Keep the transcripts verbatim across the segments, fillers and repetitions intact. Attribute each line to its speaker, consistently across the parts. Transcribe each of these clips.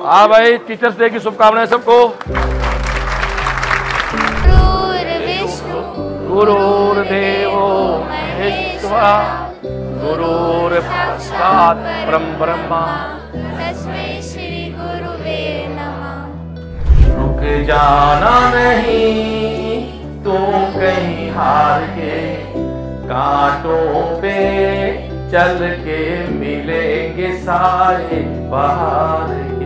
Speaker 1: हाँ भाई, teachers day की शुभकामनाएं सबको। गुरुर्देवो महेश्वरा गुरुर्साक्षात् परब्रह्म तस्मै श्री गुरुवे नमः। रुक जाना नहीं तुम कहीं हार के, कांटों पे चल के मिलेंगे सारे बाहर के।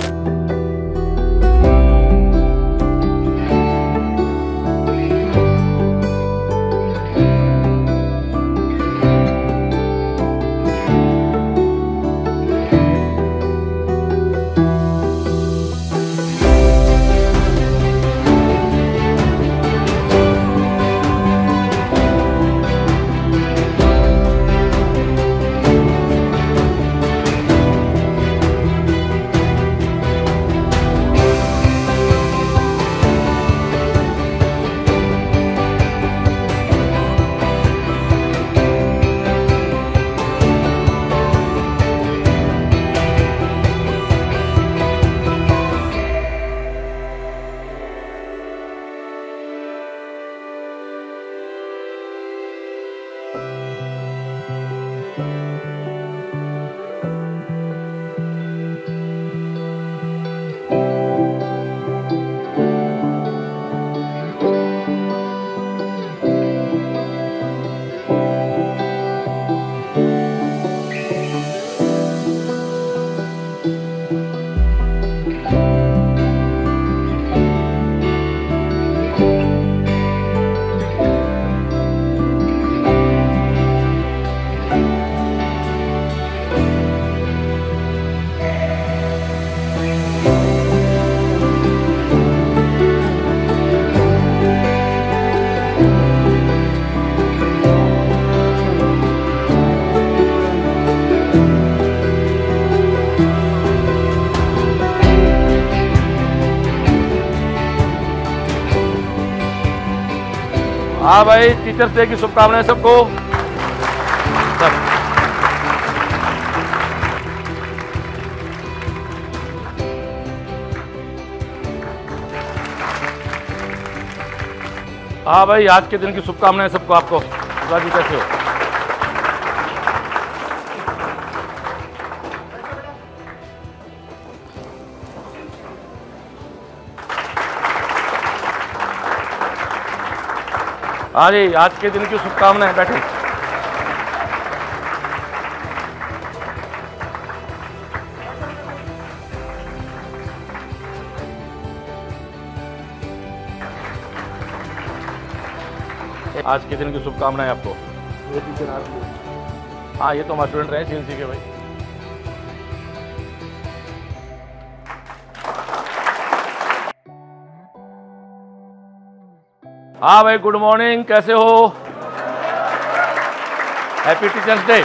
Speaker 1: हाँ भाई, टीचर्स डे की शुभकामनाएं सबको। सब हाँ भाई, आज के दिन की शुभकामनाएं सबको। आपको जी कैसे हो? हाँ जी, आज के दिन की शुभकामनाएं। बैठे। आज के दिन की शुभकामनाएं आपको। ये टीचर आपको। हाँ, ये तो हमारे स्टूडेंट रहे सीएलसी के भाई। हाँ भाई, गुड मॉर्निंग, कैसे हो? Happy teachers day.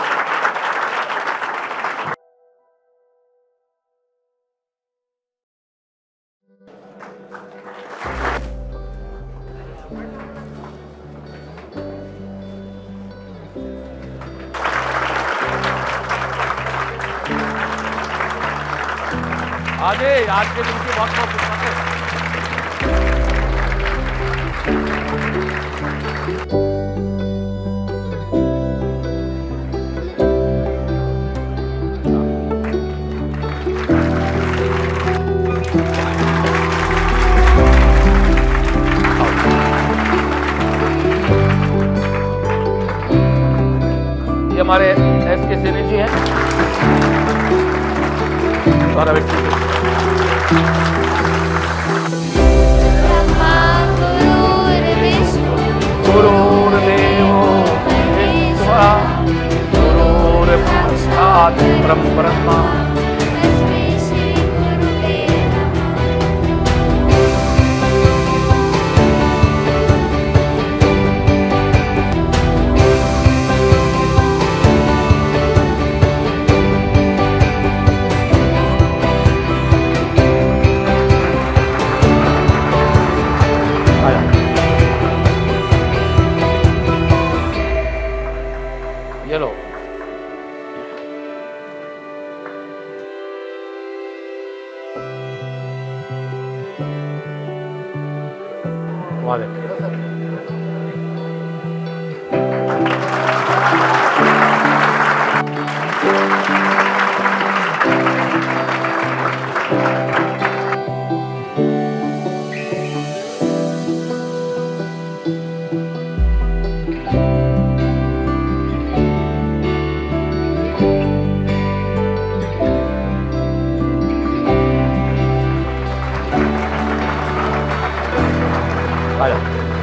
Speaker 1: आज आज के दिन की बहुत बहुत शुभकामनाएं। ये हमारे एस के सेनी जी हैं। सारा व्यक्ति गुरुर्देवो महेश्वरा गुरुर्साक्षात् परब्रह्म तस्मै श्री गुरुवे वाले आया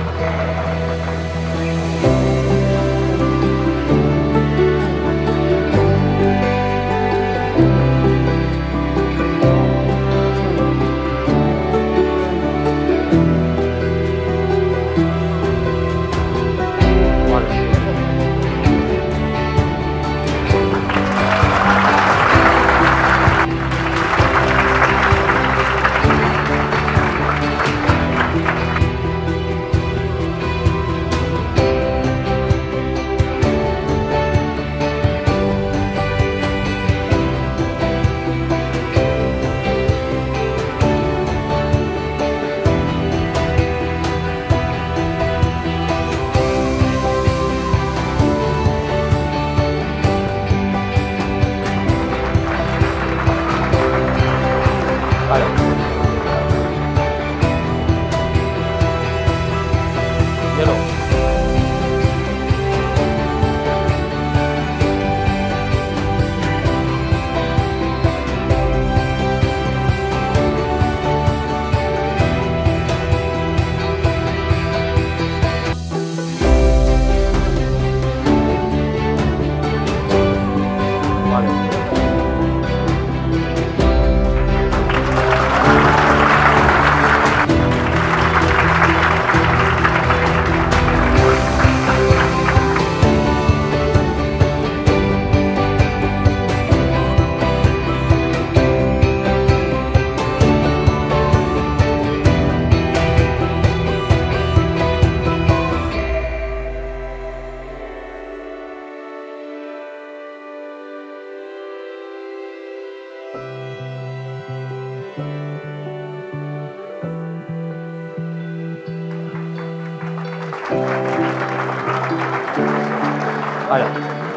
Speaker 1: आया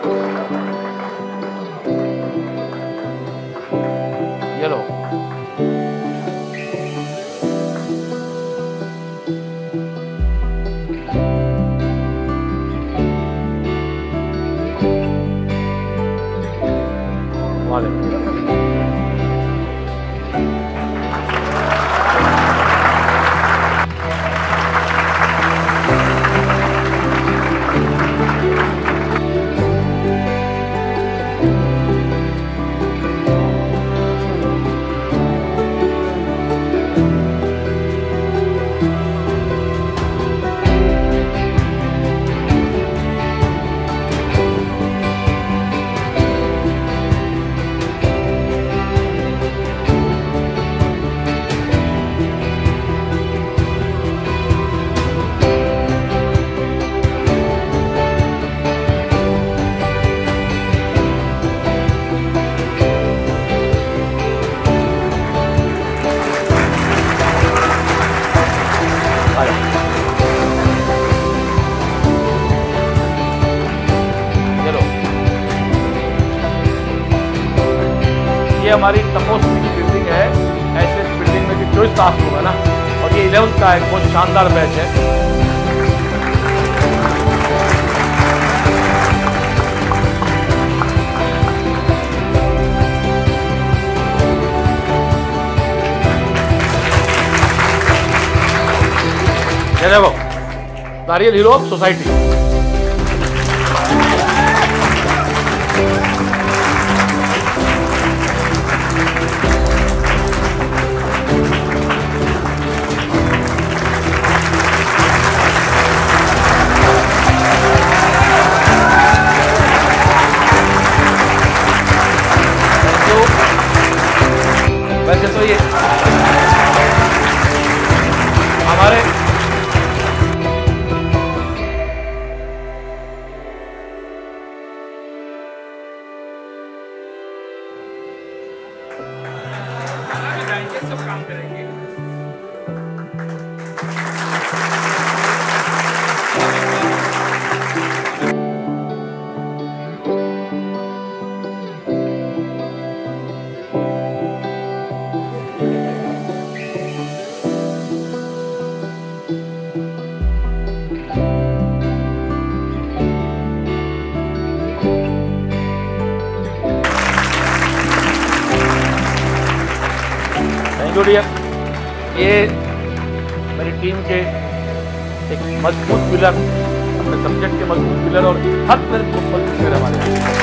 Speaker 1: ये लो वाले ये हमारी तपोस की बिल्डिंग है। ऐसे इस बिल्डिंग में भी चौबीस क्लास रूम है ना, और ये इलेवंथ का एक बहुत शानदार बैच है। ये देखो नारियल हीरो ऑफ सोसाइटी। वैसे तो ये हमारे सब काम करेंगे। जोड़िए। ये मेरी टीम के एक मजबूत पिलर, अपने सब्जेक्ट के मजबूत पिलर और हर तरह के मजबूत पिलर हमारे।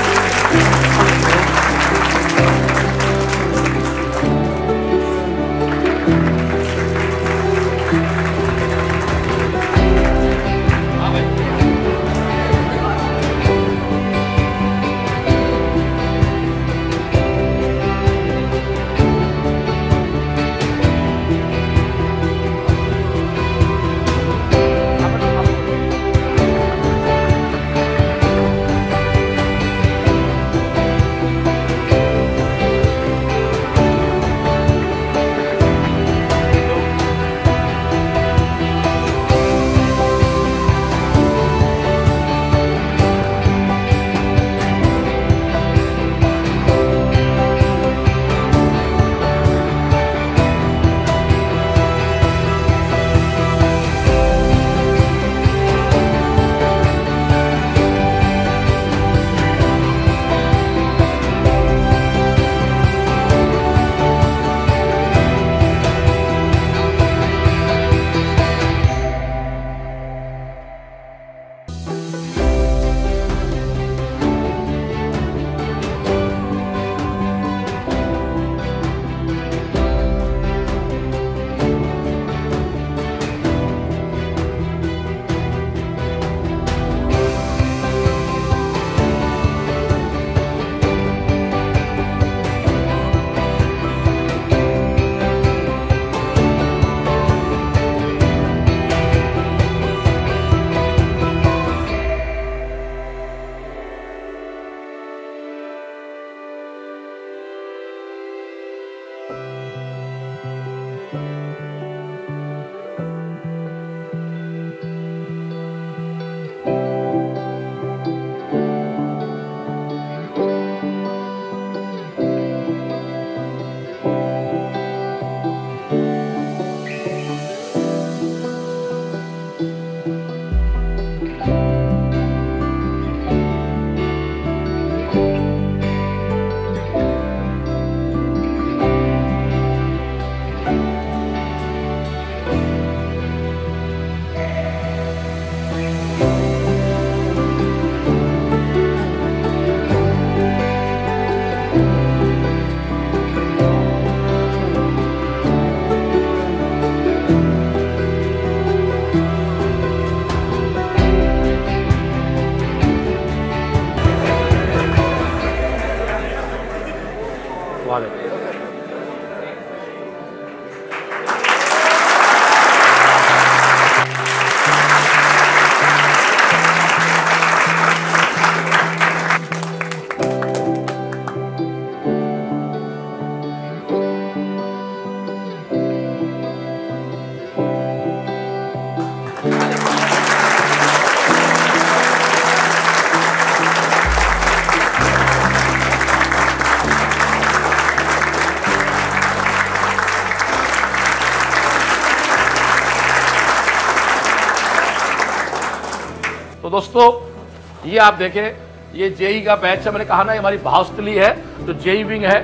Speaker 1: तो दोस्तों ये आप देखें, ये जेई का बैच है। मैंने कहा ना, ये हमारी भावस्थली है, तो जेई विंग है।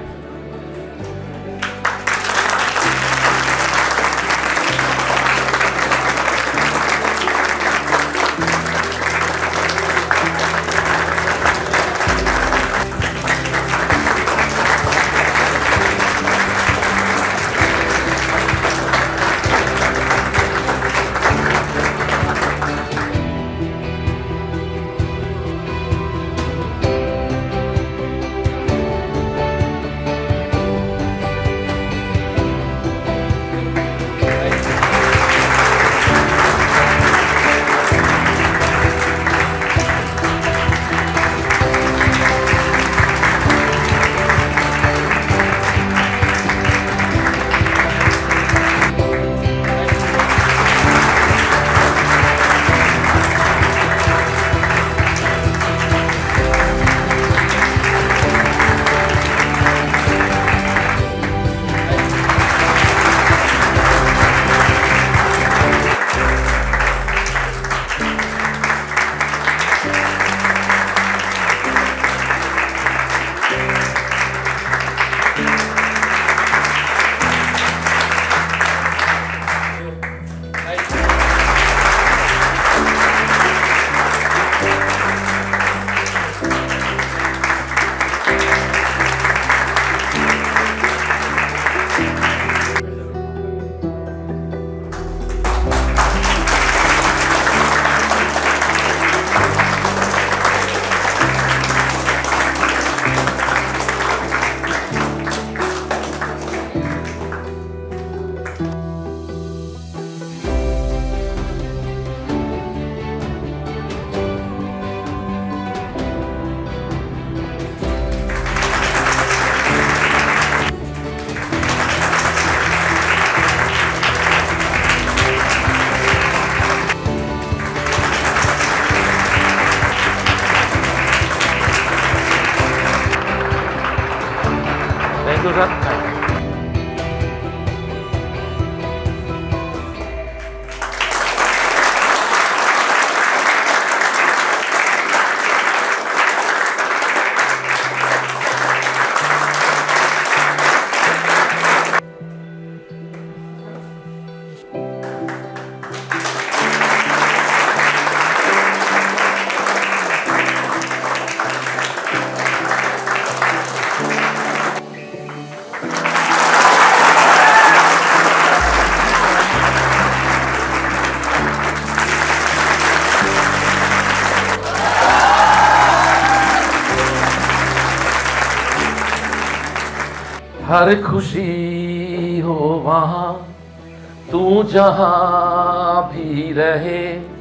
Speaker 1: हर खुशी हो वहाँ तू जहाँ भी रहे,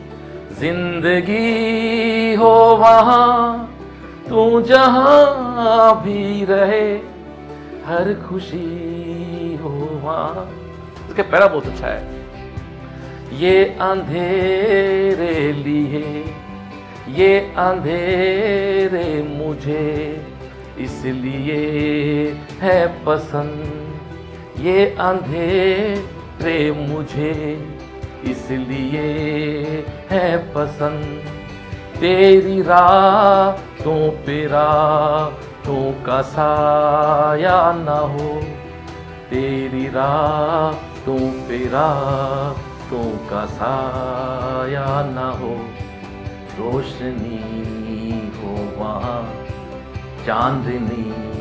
Speaker 1: जिंदगी हो वहाँ तू जहाँ भी रहे, हर खुशी हो वहाँ। इसका पैरा बहुत अच्छा है। ये अंधेरे लिए, ये अंधेरे मुझे इसलिए है पसंद, ये अंधेरे मुझे इसलिए है पसंद। तेरी रातों पे रातों का साया न हो, तेरी रातों पे रातों का साया न हो। रोशनी हो वहाँ चांदनी